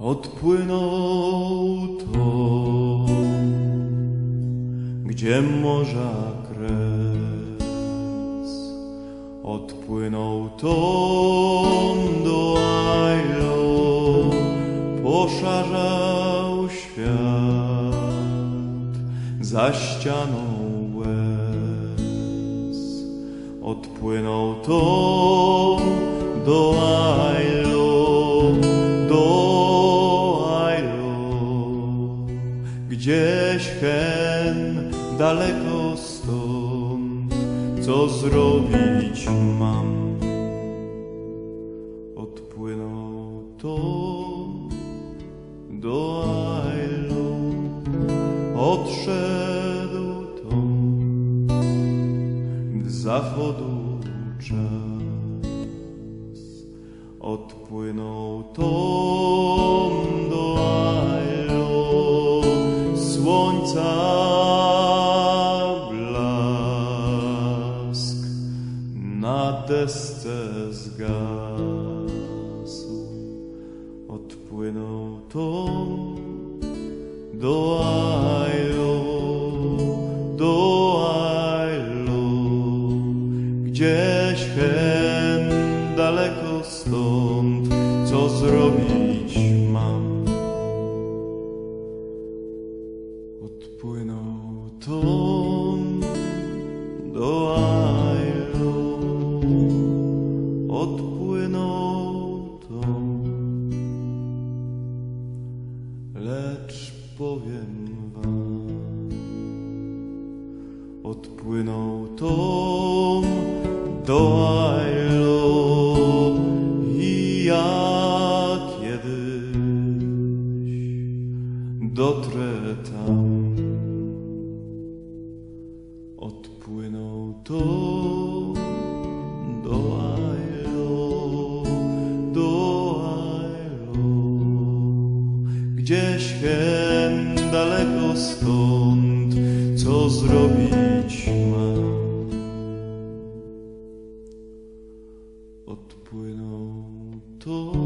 Odpłynął to, gdzie morza kres. Odpłynął to do Ailo, poszarzał świat za ścianą łez. Odpłynął to do Ailo, gdzieś hen daleko stąd, co zrobić mam? Odpłynął to do Ailo, odszedł to z zachodu czas. Odpłynął to do Ailo, słońca blask na desce zgasł. Odpłynął to do Ailo, gdzieś hen daleko stąd, co zrobić mam? Odpłynął to do Ailo, odpłynął to, lecz powiem wam, odpłynął to do Ailo i ja kiedyś dotrę tam. Odpłynął to do Ailo, gdzieś hen daleko stąd, co zrobić mam? Odpłynął to